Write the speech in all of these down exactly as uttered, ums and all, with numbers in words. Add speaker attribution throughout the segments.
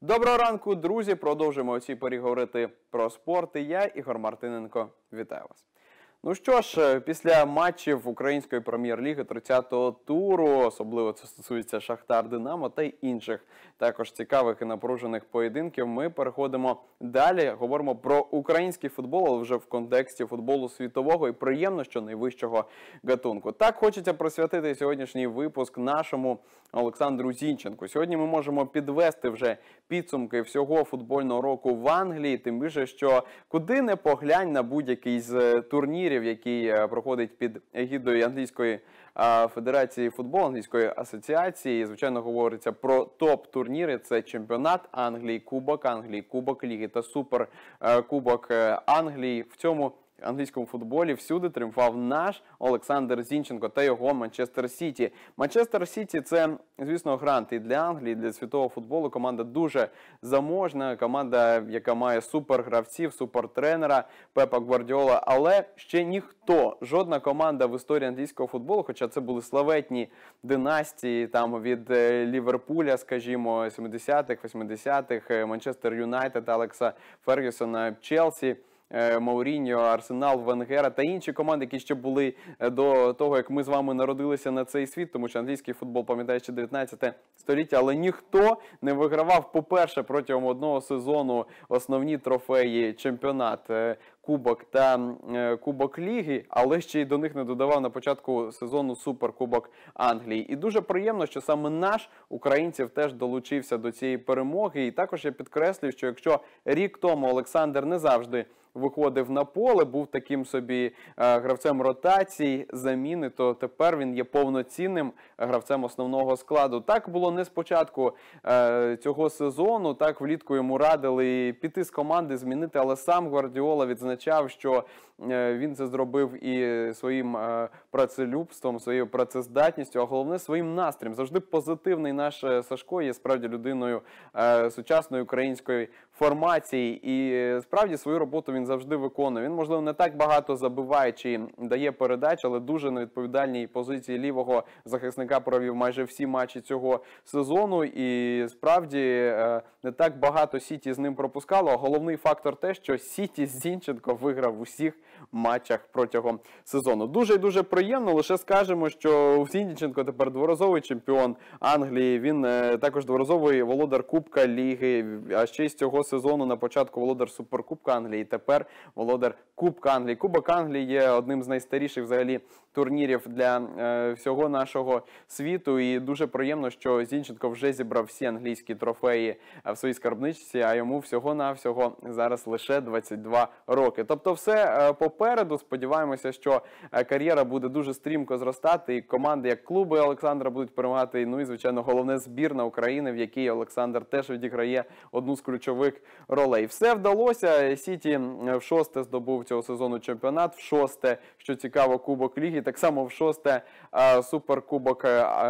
Speaker 1: Доброго ранку, друзі! Продовжуємо у цій порі говорити про спорт. І я, Ігор Мартиненко, вітаю вас. Ну що ж, після матчів Української прем'єр-ліги тридцятого туру, особливо це стосується Шахтар-Динамо та й інших також цікавих і напружених поєдинків, ми переходимо далі. Говоримо про український футбол, але вже в контексті футболу світового і приємно, що найвищого гатунку. Так хочеться присвятити сьогоднішній випуск нашому Олександру Зінченку. Сьогодні ми можемо підвести вже підсумки всього футбольного року в Англії, тим більше, що куди не поглянь на будь-який з турнірів, який проходить під егідою Англійської Федерації футболу, Англійської асоціації. Звичайно, говориться про топ-турніри. Це чемпіонат Англії, Кубок Англії, Кубок Ліги та Суперкубок Англії. В цьому англійському футболі всюди тріумфував наш Олександр Зінченко та його Манчестер Сіті. Манчестер Сіті – це, звісно, грант і для Англії, і для світового футболу. Команда дуже заможна, команда, яка має супергравців, супертренера Пепа Гвардіола. Але ще ніхто, жодна команда в історії англійського футболу, хоча це були славетні династії там від Ліверпуля, скажімо, сімдесятих, восьмидесятих, Манчестер Юнайтед, Алекса Фергюсона, Челсі, Мауріньо, Арсенал, Венгера та інші команди, які ще були до того, як ми з вами народилися на цей світ, тому що англійський футбол пам'ятає ще дев'ятнадцяте століття, але ніхто не вигравав, по-перше, протягом одного сезону основні трофеї, чемпіонат, Кубок та Кубок Ліги, але ще й до них не додавав на початку сезону Суперкубок Англії. І дуже приємно, що саме наш українців теж долучився до цієї перемоги. І також я підкреслюю, що якщо рік тому Олександр не завжди виходив на поле, був таким собі е, гравцем ротації, заміни, то тепер він є повноцінним гравцем основного складу. Так було не спочатку е, цього сезону, так влітку йому радили піти з команди, змінити, але сам Гвардіола відзначав, що е, він це зробив і своїм е, працелюбством, своєю працездатністю, а головне своїм настроєм. Завжди позитивний наш Сашко є справді людиною е, сучасної української формації і е, справді свою роботу він Він завжди виконує. Він, можливо, не так багато забиває чи дає передач, але дуже на відповідальній позиції лівого захисника провів майже всі матчі цього сезону. І справді не так багато Сіті з ним пропускало. А головний фактор те, що Сіті з Зінченко виграв в усіх матчах протягом сезону. Дуже і дуже приємно. Лише скажемо, що Зінченко тепер дворазовий чемпіон Англії. Він також дворазовий володар Кубка Ліги. А ще з цього сезону на початку володар Суперкубка Англії. Тепер володар Кубка Англії. Кубок Англії є одним з найстаріших взагалі турнірів для е, всього нашого світу. І дуже приємно, що Зінченко вже зібрав всі англійські трофеї в своїй скарбничці, а йому всього-навсього зараз лише двадцять два роки. Тобто все е, попереду. Сподіваємося, що е, кар'єра буде дуже стрімко зростати. І команди, як клуби Олександра, будуть перемагати. Ну і, звичайно, головне збірна України, в якій Олександр теж відіграє одну з ключових ролей. Все вдалося. Сіті в шосте здобув цього сезону чемпіонат, в шосте, що цікаво, Кубок Ліги, так само в шосте Суперкубок,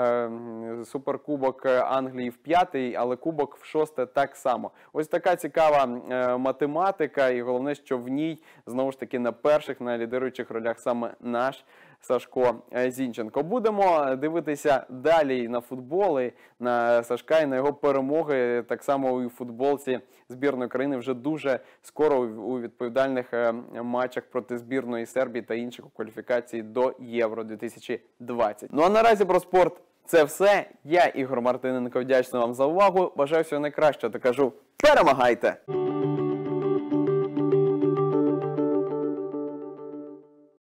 Speaker 1: Суперкубок Англії в п'ятий, але Кубок в шосте так само. Ось така цікава математика, і головне, що в ній, знову ж таки, на перших, на лідируючих ролях саме наш Сашко Зінченко. Будемо дивитися далі на футболи, на Сашка і на його перемоги. Так само у футболці збірної країни вже дуже скоро у відповідальних матчах проти збірної Сербії та інших у кваліфікації до Євро дві тисячі двадцять. Ну а наразі про спорт це все. Я, Ігор Мартиненко, вдячний вам за увагу. Бажаю всього найкращого та кажу: перемагайте!